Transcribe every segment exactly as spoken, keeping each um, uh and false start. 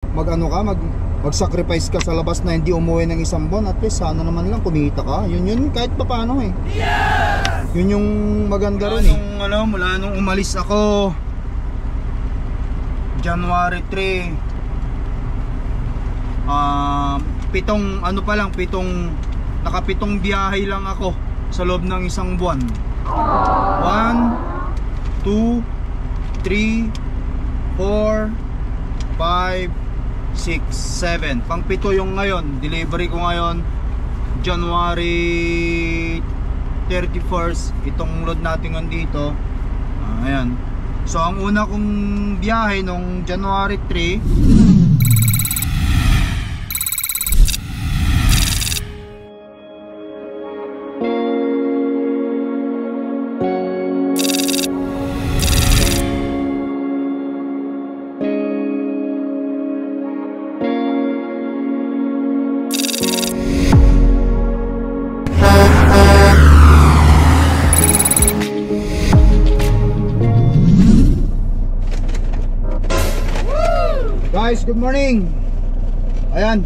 mag ano ka, mag mag-sacrifice ka sa labas na hindi umuwi ng isang buwan, at least sana naman lang kumita ka. Yun yun kahit pa paano eh. Yes! Yun yung maganda rin eh. Nung, ano, mula nung umalis ako January three, uh, pitong ano pa lang, pitong nakapitong biyahe lang ako sa loob ng isang buwan. One, two, three, four, five, six, seven. Pang pito yung ngayon. Delivery ko ngayon January thirty-first. Itong load natin nandito. uh, Ayan. So ang una kong biyahe nung January three, guys, good morning. Ayan.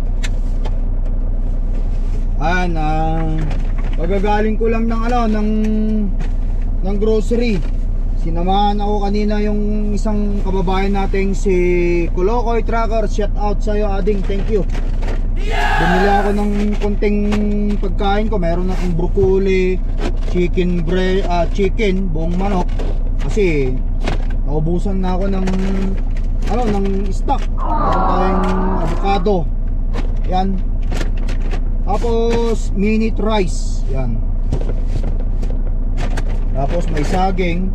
Ayan, uh, pagagaling ko lang ng ano, ng ng grocery. Sinamahan ako kanina yung isang kababayan nating si Kulokoy Tracker. Shout out sa'yo, Ading, thank you. Bumili ako ng konting pagkain ko. Meron akong broccoli, chicken breast, uh, chicken, buong manok. Kasi naubusan na ako ng ano, ng stock. Meron tayong avocado. Yan. Tapos minute rice. Yan. Tapos may saging.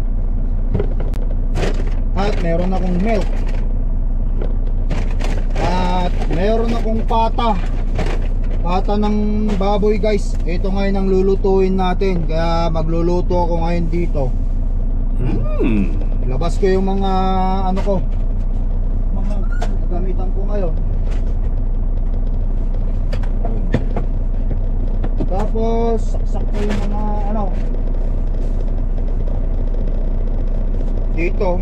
At meron akong milk. At meron akong pata. Pata ng baboy, guys. Ito ngayon ang lulutuin natin. Kaya magluluto ako ngayon dito. Hmm. Labas ko yung mga ano ko, gamitan ko ngayon. Tapos saksak ko yung mga ano dito.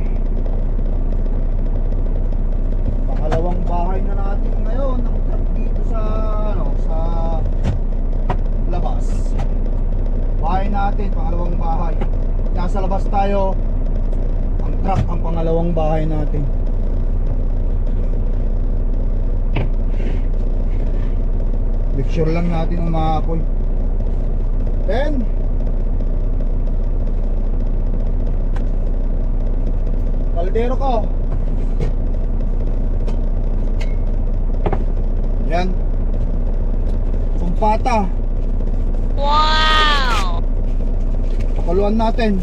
Pangalawang bahay na natin ngayon ang truck dito sa ano, sa labas. Bahay natin, pangalawang bahay. Nasa labas tayo. Ang truck ang pangalawang bahay natin. Make sure lang natin ang maapoy. Then kaldero ko. Yan. Sumpata. Wow! Pakuluan natin.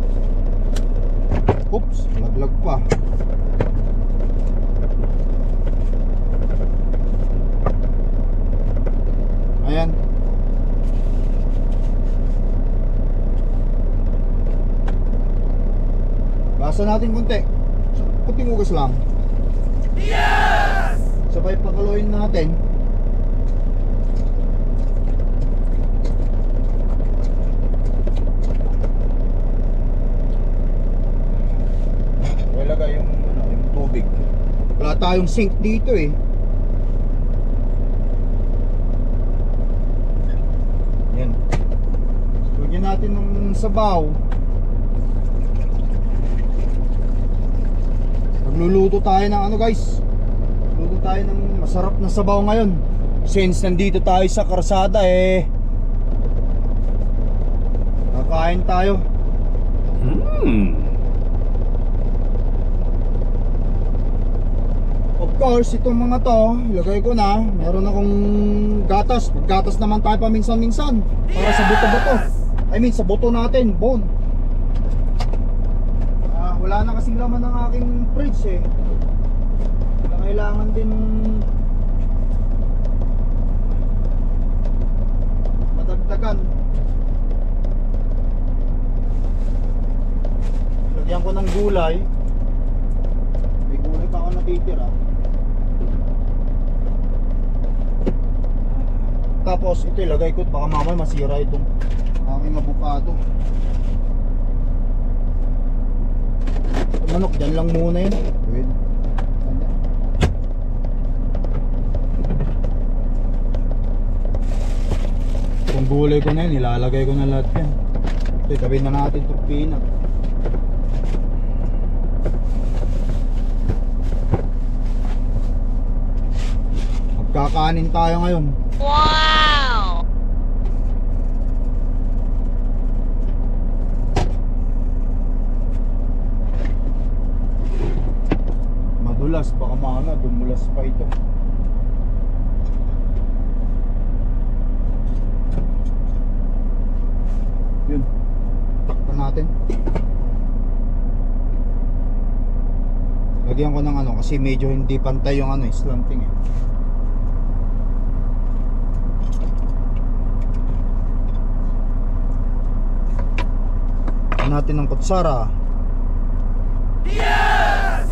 Oops, laglag pa. Ayan. Basa natin konti. Kunting ugas lang. Yes! Sabay pakuluin natin. Ilagay yung, ano, yung tubig. Wala tayong sink dito eh. Natin ng sabaw. Magluluto tayo ng ano, guys. Magluluto tayo ng masarap na sabaw ngayon. Since nandito tayo sa karsada eh, kakain tayo. Hmm. Of course, itong mga to ilagay ko na. Meron akong gatas. Gatas naman tayo paminsan-minsan para sa buto-buto. I mean sa buto natin, bone. uh, Wala na kasing laman ng aking fridge eh. Kailangan din madagdagan. Lagyan ko ng gulay. May gulay pa ako natitira. Tapos ito ilagay ko, baka mamaya masira itong aking avocado. Manok, dyan lang muna yun. Pwede. gulay ko na yun, ilalagay ko na lahat yan. So, tabi na natin itong peanut. Magkakanin tayo ngayon. Wow! Madulas, baka maana, dumulas pa ito. Yun, takpan natin. Lagyan ko ng ano kasi medyo hindi pantay yung ano, slanting eh. Natin ng kutsara. Yes!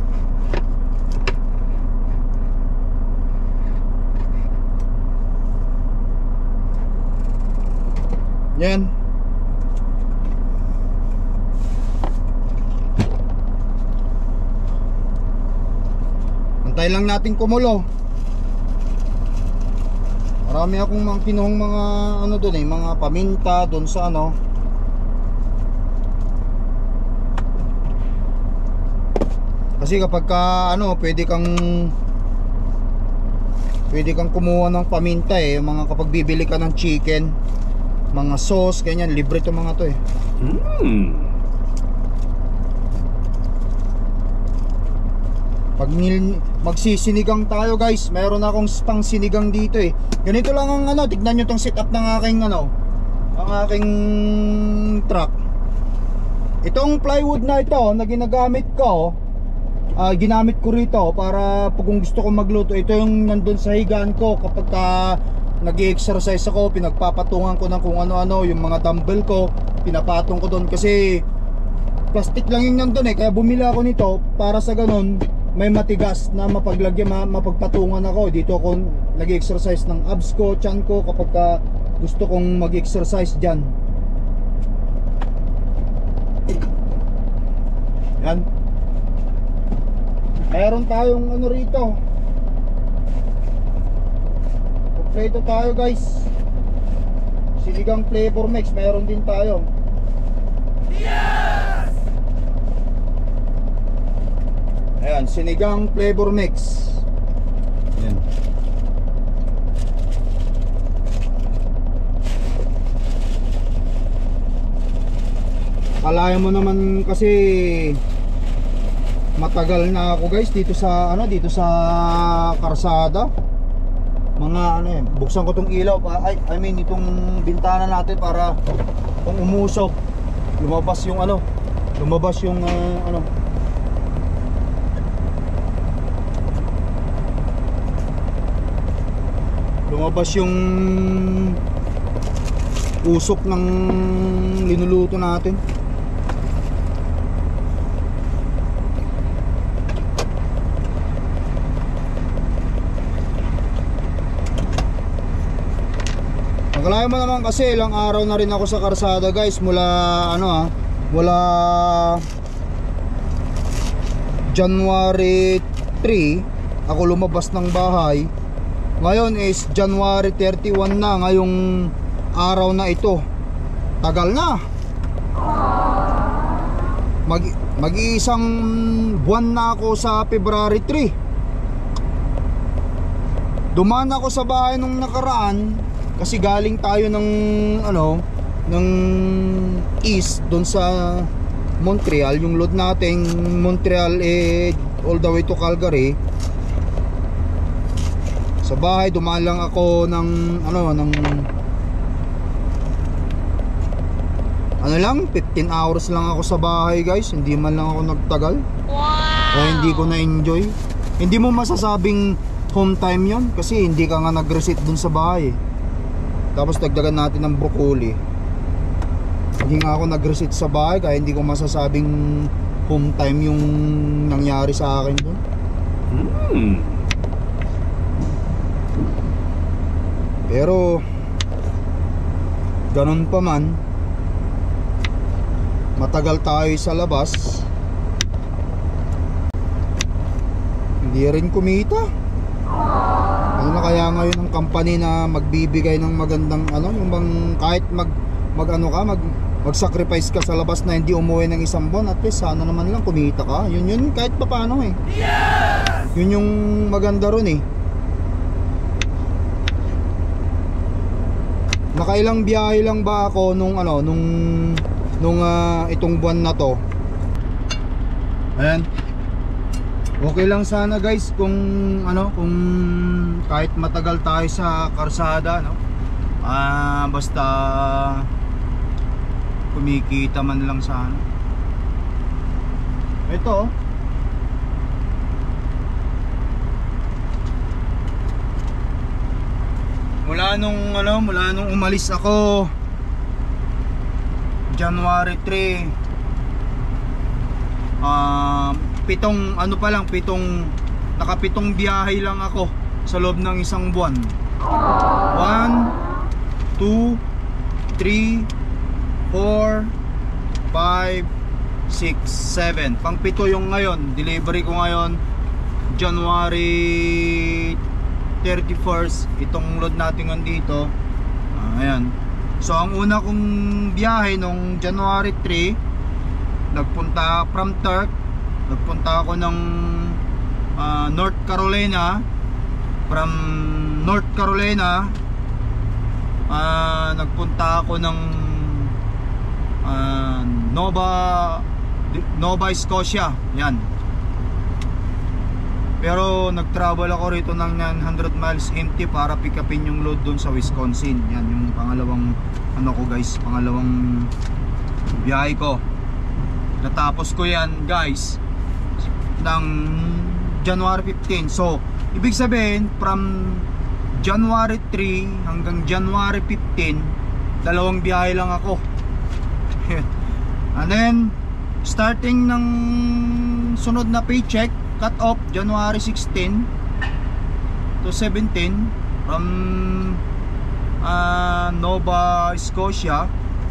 Yan. Antay lang natin kumulo. Marami akong mga kinuhong mga ano doon eh, mga paminta doon sa ano. Kasi kapag ka ano, pwede kang pwede kang kumuha ng paminta eh, mga kapag bibili ka ng chicken, mga sauce, ganyan, libre to mga to eh. Mm. Pag nil, magsisinigang tayo guys, mayroon akong pang sinigang dito eh. Ganito lang ang ano, tignan nyo tong setup ng aking ano, ang aking truck. Itong plywood na ito na ginagamit ko, Uh, ginamit ko rito para pag kung gusto ko magluto, ito yung nandun sa higaan ko kapag uh, nag-exercise ako, pinagpapatungan ko ng kung ano-ano, yung mga dumbbell ko, pinapatong ko doon kasi plastic lang yung nandun eh, kaya bumili ako nito para sa ganun may matigas na mapaglagyan, ma mapagpatungan ako. Dito ako nag-exercise ng abs ko, chan ko kapag uh, gusto kong mag-exercise dyan. Yan. Meron tayong ano rito, kompleto tayo guys. Sinigang flavor mix, meron din tayo. Yes! Ayan, sinigang flavor mix. Ayan. Kalayan mo naman kasi matagal na ako guys dito sa ano, dito sa karsada. Mga ano eh, buksan ko tong ilaw, ay I mean itong bintana natin para kung umusok lumabas yung ano, lumabas yung uh, ano. Lumabas yung usok ng linuluto natin. Kalayan mo naman kasi ilang araw na rin ako sa karsada guys, mula ano ah, mula January three ako lumabas ng bahay. Ngayon is January thirty-one na, ngayong araw na ito. Tagal na. Mag mag-iisang buwan na ako sa February three. Dumaan ako sa bahay nung nakaraan kasi galing tayo ng ano, ng east doon sa Montreal. Yung load nating Montreal eh all the way to Calgary. Sa bahay dumaan lang ako ng ano, ng ano lang, fifteen hours lang ako sa bahay guys. Hindi man lang ako nagtagal. Wow! Kaya hindi ko na-enjoy. Hindi mo masasabing home time yon kasi hindi ka nga nag-reset dun sa bahay. Tapos dagdagan natin ng broccoli. Hindi nga ako nag-reset sa bahay, kaya hindi ko masasabing home time yung nangyari sa akin doon. Mm. Pero ganun pa man, matagal tayo sa labas, hindi rin kumita. Ano na kaya ngayon ang company na magbibigay ng magandang ano, yung bang kahit mag mag ano ka, mag mag-sacrifice ka sa labas na hindi umuwi ng isang buwan, at least sana naman lang kumita ka. Yun yun kahit papaano eh. Yes! Yun yung maganda ron eh. Nakailang biyahe lang ba ako nung ano, nung nung uh, itong buwan na to. Ayan. Okay lang sana guys kung ano, kung kahit matagal tayo sa karsada, no? Ah, basta kumikita man lang sana. Ito oh. Mula nung ano, mula nung umalis ako January three, uh, pitong ano pa lang, pitong nakapitong biyahe lang ako sa loob ng isang buwan. One, two, three, four, five, six, seven. Pang pito yung ngayon. Delivery ko ngayon January thirty-first. Itong load natin nandito. Ah, ayan. So ang una kong biyahe nung January three, nagpunta from Turk. Nagpunta ako ng uh, North Carolina. From North Carolina, uh, nagpunta ako ng uh, Nova Nova Scotia. Yan. Pero nag-travel ako rito ng nine hundred miles empty para pick upin yung load dun sa Wisconsin. Yan yung pangalawang ano ko guys, pangalawang biyahe ko. Natapos ko yan guys ng January fifteen. So ibig sabihin from January three hanggang January fifteen, dalawang biyahe lang ako. And then starting ng sunod na paycheck, cut off January sixteen to seventeen from uh, Nova Scotia.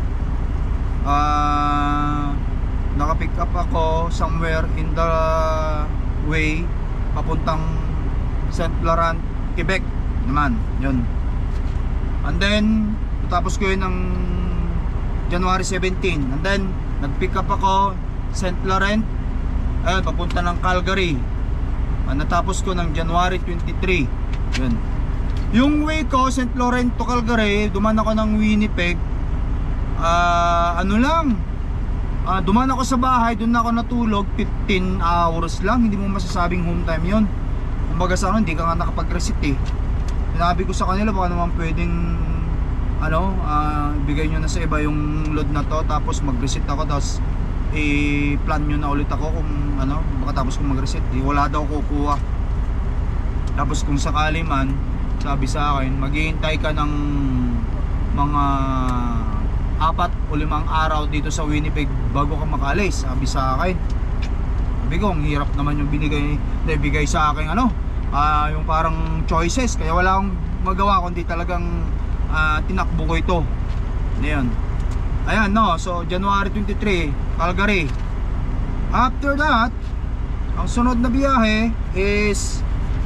uh, Nakapick up ako somewhere in the way papuntang Saint Laurent, Quebec naman, yun. And then tapos ko yun ng January seventeen. And then nag-pick up ako Saint Laurent, ayun, papunta ng Calgary. Ah, natapos ko ng January twenty-three. Yun. Yung way ko Saint Laurent to Calgary, duman ako ng Winnipeg. Ah, ano lang, ah, duman ako sa bahay, doon ako natulog. Fifteen hours lang, hindi mo masasabing home time yun. Kumbaga sa ano, hindi ka nga nakapag-reset eh. Sinabi ko sa kanila baka naman pwedeng ano, uh, bigay nyo na sa iba yung load na to, tapos mag-reset ako, tapos i-plan nyo na ulit ako kung ano, baka tapos kung mag-reset, eh, wala daw kukuha. Tapos kung sakali man, sabi sa akin, maghihintay ka ng mga apat o limang araw dito sa Winnipeg bago ka makalis, sabi sa akin. Sabi ko, ang hirap naman yung binigay, bigay sa akin ano, uh, yung parang choices, kaya wala akong magawa kundi talagang uh, tinakbo ko ito. Ayan. Ayan no, so January twenty-three, Calgary. After that, ang sunod na biyahe is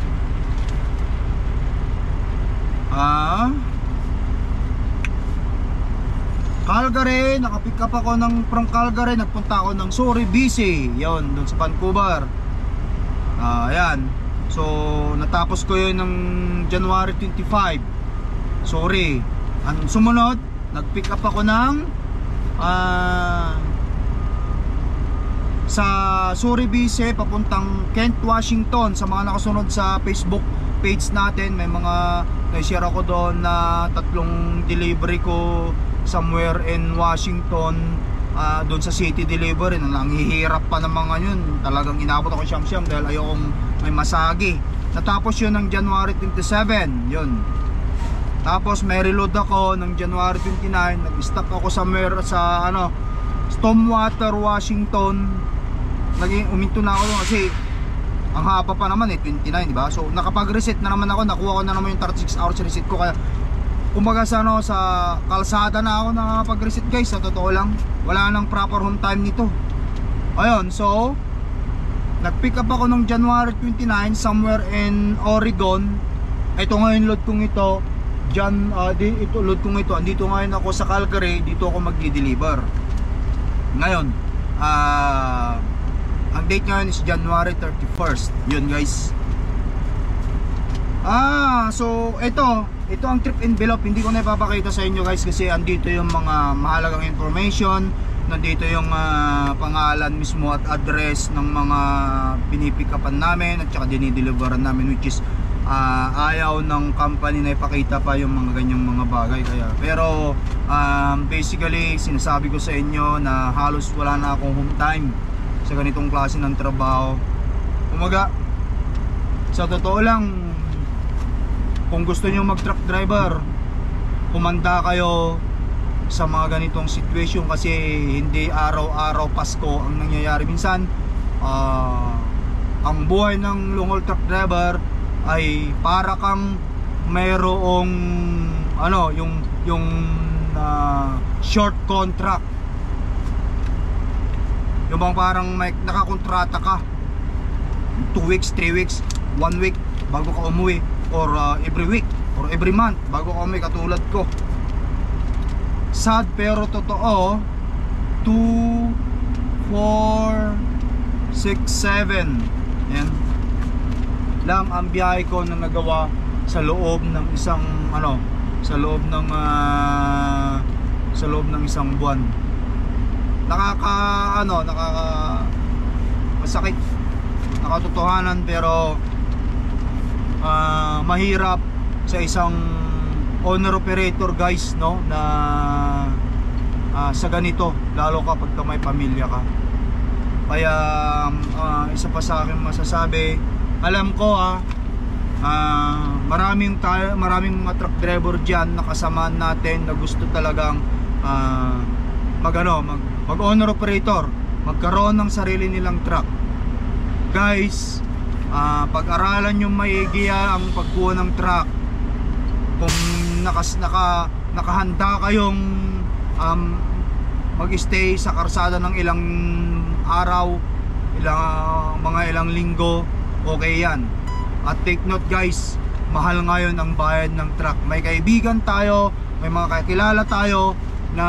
ah uh, Calgary. Nakapick up ako ng from Calgary, nagpunta ako ng Surrey, B C. Yun, doon sa Vancouver. Ah, uh, ayan. So natapos ko yun ng January twenty-five. Sorry. Ang sumunod, nag-pick up ako ng uh, sa Surrey, B C, papuntang Kent, Washington. Sa mga nakasunod sa Facebook page natin, may mga na-share ako doon na tatlong delivery ko somewhere in Washington, uh, doon sa city delivery. Nanghihirap pa ng mga yun. Talagang inabot ako siyam-siyam dahil ayokong may masagi. Natapos yun ng January twenty-seven. Yun. Tapos may reload ako ng January twenty-nine. Nag-stop ako somewhere sa ano, Stormwater, Washington. Naging uminto na ako doon kasi ang haba pa naman eh, twenty-nine, di ba? So nakapag-reset na naman ako, nakuha ko na naman yung thirty-six hours reset ko. Kaya kumbaga sa ano, sa kalsada na ako nakapag-reset guys, sa totoo lang. Wala nang proper home time nito. Ayun, so nag-pick up ako ng January twenty-nine somewhere in Oregon. ito ngayon load kong ito dyan, uh, di, ito load kong ito andito ngayon ako sa Calgary, dito ako magdi-deliver ngayon. Uh, ang date ngayon is January thirty-first. Yun guys. Ah, so ito, ito ang trip envelope. Hindi ko na ipapakita sa inyo guys kasi andito yung mga mahalagang information. Nandito yung uh, pangalan mismo at address ng mga pinipikapan namin at saka dinideliveran namin, which is uh, ayaw ng company na ipakita pa yung mga ganyang mga bagay. Kaya, pero um, basically sinasabi ko sa inyo na halos wala na akong home time sa ganitong klase ng trabaho. Umaga, sa totoo lang, kung gusto nyo mag truck driver, humanda kayo sa mga ganitong situation kasi hindi araw-araw Pasko ang nangyayari. Minsan uh, ang buhay ng long haul truck driver ay para kang mayroong ano, yung yung uh, short contract, yung bang parang may nakakontrata ka two weeks, three weeks, one week bago ka umuwi, or uh, every week or every month bago ka umuwi, katulad ko. Sad pero totoo. Two, four, six, seven, yan lang ang biyahe ko na nagawa sa loob ng isang ano, sa loob ng uh, sa loob ng isang buwan. Nakaka ano, nakaka masakit, nakatotohanan, pero uh, mahirap sa isang owner operator guys, no, na uh, sa ganito, lalo kapag ka may pamilya ka. Kaya uh, isa pa sa akin masasabi, alam ko ah uh, maraming tayo, maraming mga truck driver diyan na kasama natin na gusto talagang uh, mag ano, mag, mag owner operator, magkaroon ng sarili nilang truck. Guys, uh, pag-aralan nyo maigi ang pagkuha ng truck. Kung nakas, naka, nakahanda kayong um, mag-stay sa karsada ng ilang araw, ilang, mga ilang linggo, okay yan. At take note guys, mahal ngayon ang bayad ng truck. May kaibigan tayo, may mga kakilala tayo na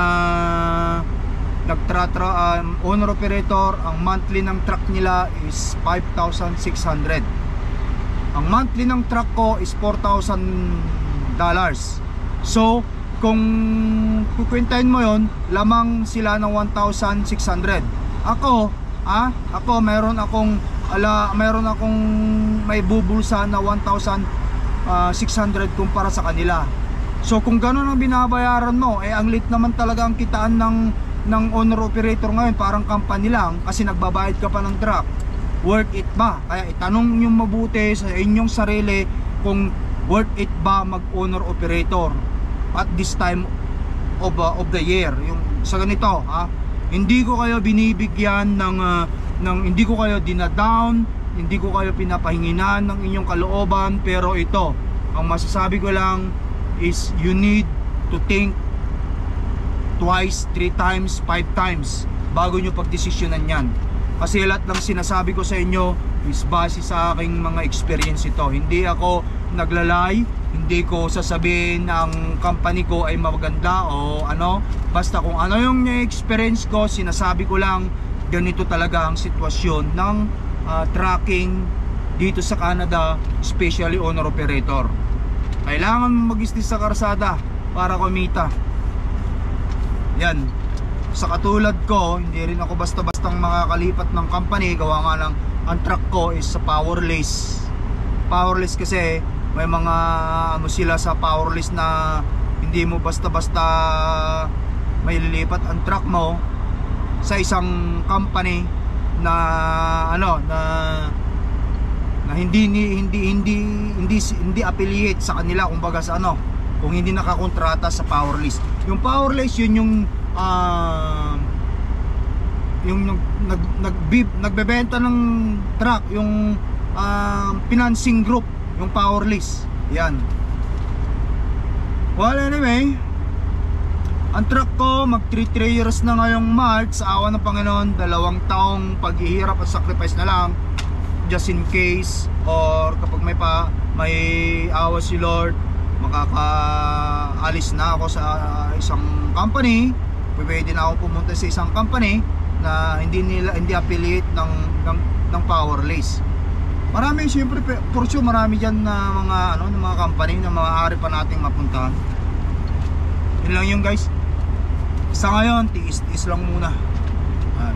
nagtratra, um, owner operator, ang monthly ng truck nila is five thousand six hundred. Ang monthly ng truck ko is four thousand dollars. So kung kukwentahin mo yon, lamang sila ng one thousand six hundred. Ako, ah, ako meron akong ala, meron akong may bubulsa na one thousand six hundred kumpara sa kanila. So kung gano'n ang binabayaran mo, eh ang lit naman talaga ang kitaan ng ng owner operator ngayon, parang company lang kasi nagbabayad ka pa ng truck. Worth it ba? Kaya itanong niyo mabuti sa inyong sarili kung worth it ba mag owner operator at this time of, uh, of the year. Yung sa ganito, ha? Hindi ko kayo binibigyan ng uh, ng hindi ko kayo dinadown, hindi ko kayo pinapahinginan ng inyong kalooban, pero ito, ang masasabi ko lang is you need to think twice, three times, five times bago nyo pagdesisyonan yan. Kasi lahat ng sinasabi ko sa inyo is base sa aking mga experience ito. Hindi ako naglalay, hindi ko sasabihin ang company ko ay maganda o ano. Basta kung ano yung experience ko, sinasabi ko lang ganito talaga ang sitwasyon ng uh, tracking dito sa Canada, especially owner operator. Kailangan mag-istis sa karsada para kumita. Yan. Sa katulad ko, hindi rin ako basta-bastang makakalipat ng company. Gawa nga lang, ang truck ko is sa powerless. Powerless kasi may mga ano sila sa powerless na hindi mo basta-basta may lilipat ang truck mo sa isang company na ano na na hindi hindi hindi hindi hindi affiliate sa kanila, kumbaga sa ano, kung hindi nakakontrata sa powerless. Yung powerless yun yung uh, yung nag nag, nag nagbebenta ng truck, yung uh, financing group, yung powerless. Yan. Well, anyway, ang truck ko mag three years na ngayong March. Sa awa ng Panginoon, dalawang taong paghihirap at sacrifice na lang, just in case, or kapag may pa may awa si Lord, makakaalis na ako sa isang company, pwede na ako pumunta sa isang company na hindi nila hindi affiliate ng ng, ng power lease. Marami siyempre, for sure marami diyan na mga ano, ng mga company na maaari pa nating mapuntahan. Yun lang yun guys. Sa ngayon, tiis-tiis lang muna. Ayan.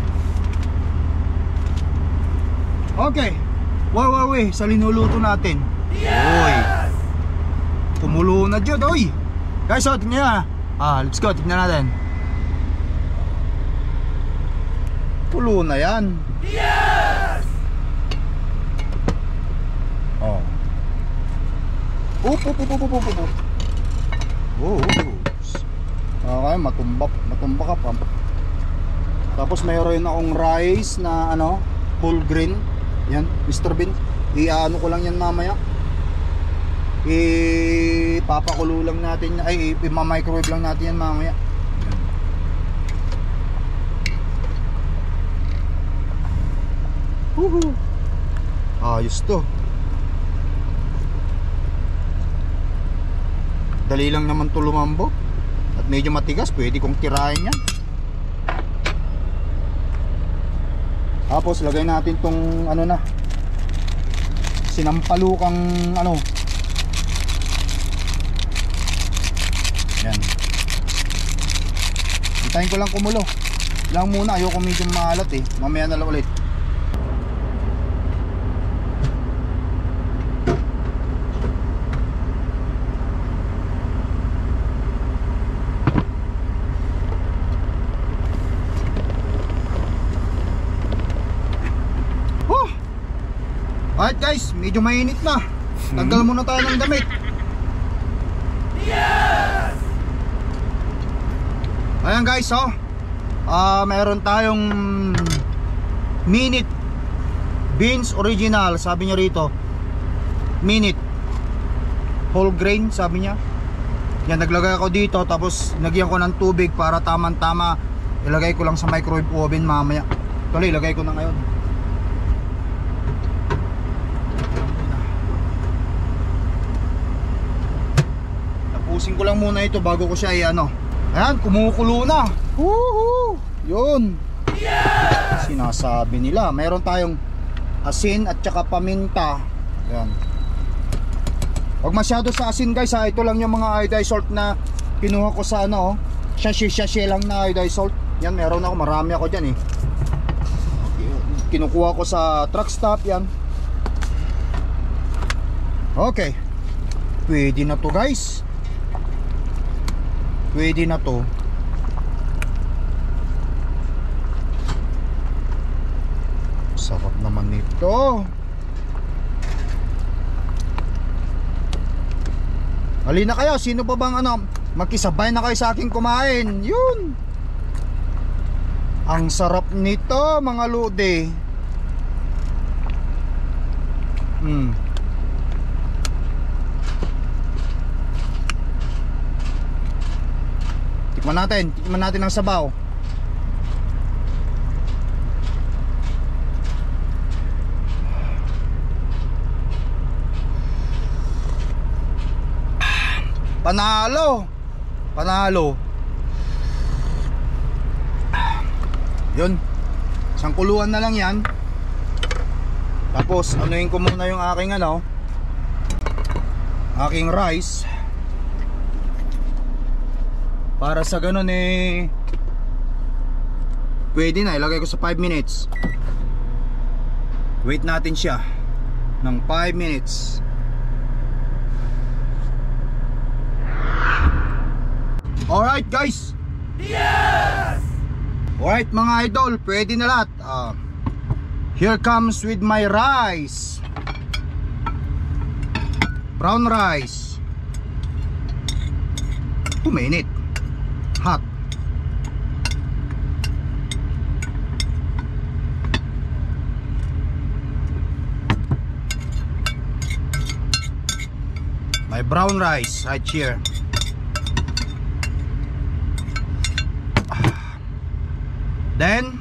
Okay. Wow, wow, wow, sa linuluto natin. Oy. Kumulo na dyan, oy. Guys, oh, tignan nyo. Ah, let's go, tignan natin. Kulo na yan. Yes! Oh. Up, up, up, up, up, up, up. Oh, okay, matumbak, matumbak ka pa. Tapos mayroon akong rice na ano, whole grain. Yan, Mister Bean. I-ano ko lang yan mamaya. I-papakulo lang natin, ay i-microwave lang natin yan mamaya. Woohoo! Ayos to. Dali lang naman to lumambot. At medyo matigas, pwede kong tirahin yan. Tapos lagay natin tong ano na, sinampalukang ano. Yan. Hintayin ko lang kumulo lang muna, ayoko medyo maalat eh. Mamaya na lang ulit. Alright guys, medyo mainit na. Tanggal muna tayo ng damit. Yes! Ayan guys, oh. Ah, uh, meron tayong minute beans original, sabi niya rito. Minute whole grain, sabi niya. Yan, naglagay ako dito, tapos nagyan ko ng tubig para tamang-tama. Ilagay ko lang sa microwave oven mamaya. Tuloy, ilagay ko na ngayon. Tapusin ko lang muna ito bago ko siya i-ano. Ayan, kumukulo na. Woohoo! Yun. Yes! Sinasabi nila. Meron tayong asin at saka paminta. Ayan. Huwag masyado sa asin guys ha. Ito lang yung mga iodized salt na kinuha ko sa ano. Sachet-sachet lang na iodized salt. Yan, meron ako. Marami ako dyan eh. Kinukuha ko sa truck stop. Yan. Okay. Pwede na to guys. Pwede na to. Sarap naman nito. Halina kayo, sino pa bang ano, makisabay na kayo sa akin kumain. Yun. Ang sarap nito mga lode. Hmm. Tikman natin, tikman natin ang sabaw. Panalo. Panalo. Yun. Isang kuluan na lang yan. Tapos anuin ko muna yung aking ano, aking rice. Para sa ganun eh pwede na, ilagay ko sa five minutes. Wait natin siya ng five minutes. Alright guys. Yes! Alright mga idol, pwede na lahat. uh, Here comes with my rice. Brown rice. Two minutes. Hot. My brown rice right here. Then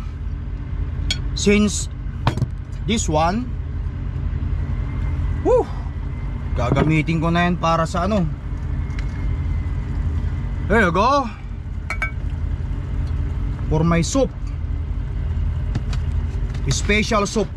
since this one, whew, Gagamitin ko na yan para sa ano. There you go. For my soup. Special soup.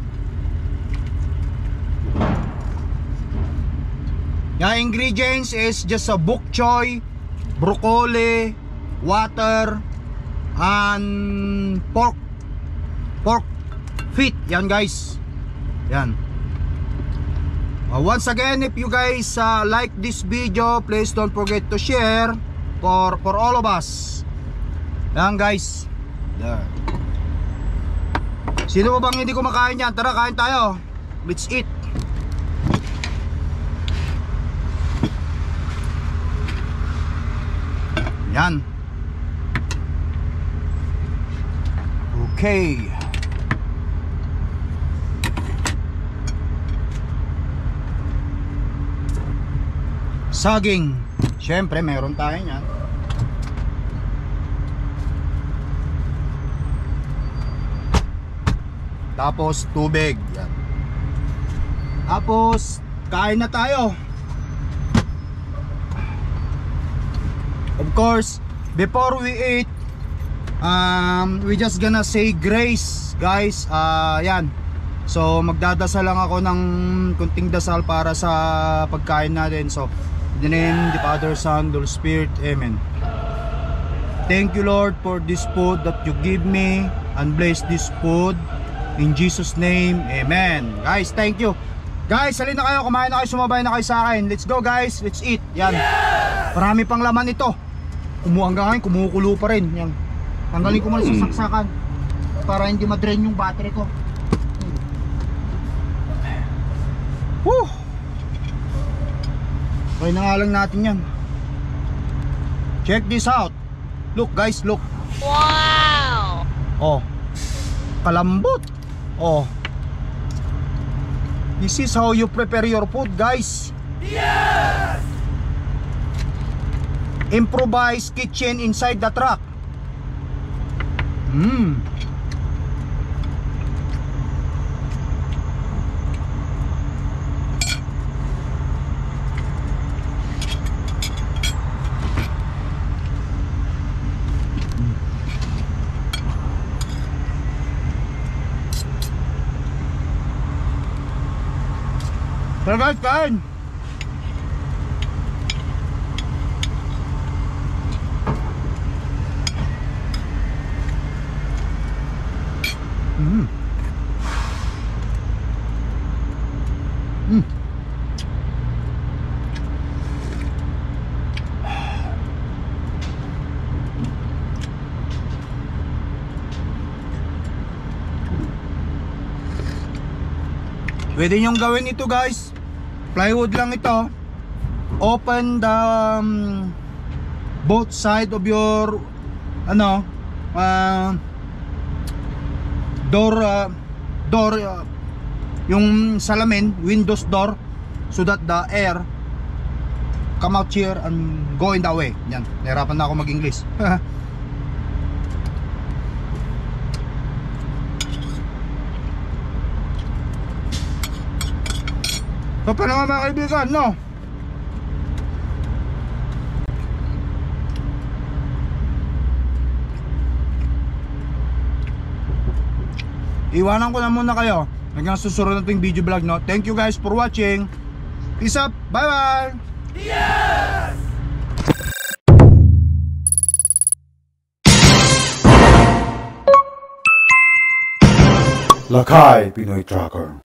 Yung ingredients is just a bok choy, broccoli, water, and pork. Pork feet. Yan guys. Yan. Uh, once again, if you guys uh, like this video, please don't forget to share for for all of us. Yan guys. There. Sino ba bang hindi kumakain yan? Tara, kain tayo. Let's eat. Yan. Okay. Saging. Siyempre, meron tayo niyan. Tapos, tubig. Yan. Tapos, kain na tayo. Of course, before we eat, um, we just gonna say grace, guys. Uh, yan. So, magdadasal lang ako ng kunting dasal para sa pagkain natin. So, in the name, the Father, Son, the Holy Spirit. Amen. Thank you, Lord, for this food that you give me, and bless this food. In Jesus' name, amen. Guys, thank you. Guys, halina kayo, kumain na kayo, sumabay na kayo sa akin. Let's go guys, let's eat. Yan. Marami pang laman ito. Umuhangga ngayon, kumukulo pa rin. Yan. Tanggalin ko muna sa saksakan para hindi ma-drain yung battery ko. Woo! Kaya na nga lang natin yan. Check this out. Look guys, look. Wow! Oh, kalambot. Oh, this is how you prepare your food, guys. Yes! Improvised kitchen inside the truck. Mmm. Tara guys, kain! Mm. Mm. Pwede nyong gawin ito guys. Plywood lang ito. Open the um, both side of your ano uh, door uh, door uh, yung salamin, windows door, so that the air come out here and go in that way. Yan, nahirapan na ako mag-English. So pa naman mga kaibigan, no? Iwanan ko na muna kayo hanggang susunod nating video vlog, no? Thank you guys for watching. Peace up, bye bye. Yes! Lakay Pinoy Tracker.